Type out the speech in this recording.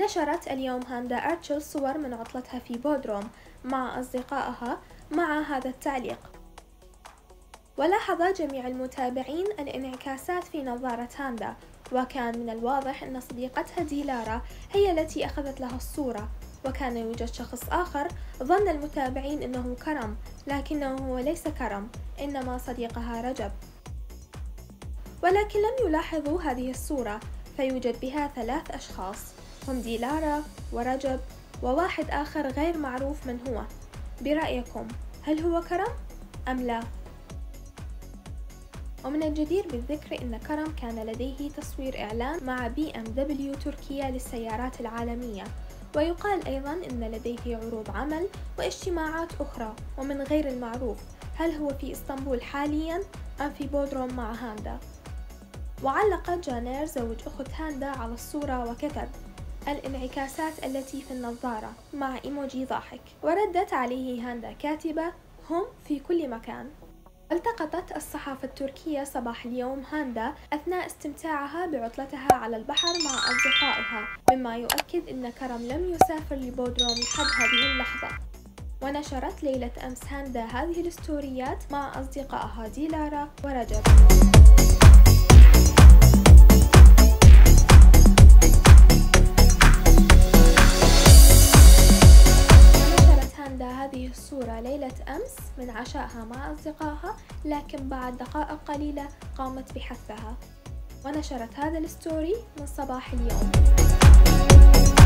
ونشرت اليوم هاندا أرتشل صور من عطلتها في بودروم مع أصدقائها مع هذا التعليق: ولاحظ جميع المتابعين الانعكاسات في نظارة هاندا، وكان من الواضح أن صديقتها ديلارا هي التي أخذت لها الصورة، وكان يوجد شخص آخر ظن المتابعين أنه كرم، لكنه هو ليس كرم، إنما صديقها رجب. ولكن لم يلاحظوا هذه الصورة، فيوجد بها 3 أشخاص هم ديلارا ورجب وواحد آخر غير معروف من هو. برأيكم هل هو كرم أم لا؟ ومن الجدير بالذكر أن كرم كان لديه تصوير إعلان مع BMW تركيا للسيارات العالمية، ويقال أيضا أن لديه عروض عمل واجتماعات أخرى، ومن غير المعروف هل هو في إسطنبول حاليا أم في بودروم مع هاندا. وعلق جانير زوج أخت هاندا على الصورة وكتب: الانعكاسات التي في النظارة مع إيموجي ضاحك، وردت عليه هاندا كاتبة: هم في كل مكان. التقطت الصحافة التركية صباح اليوم هاندا أثناء استمتاعها بعطلتها على البحر مع أصدقائها، مما يؤكد أن كرم لم يسافر لبودروم لحد هذه اللحظة. ونشرت ليلة أمس هاندا هذه الستوريات مع أصدقائها ديلارا ورجب. هذه الصورة ليلة أمس من عشائها مع أصدقائها، لكن بعد دقائق قليلة قامت بحذفها، ونشرت هذا الستوري من صباح اليوم.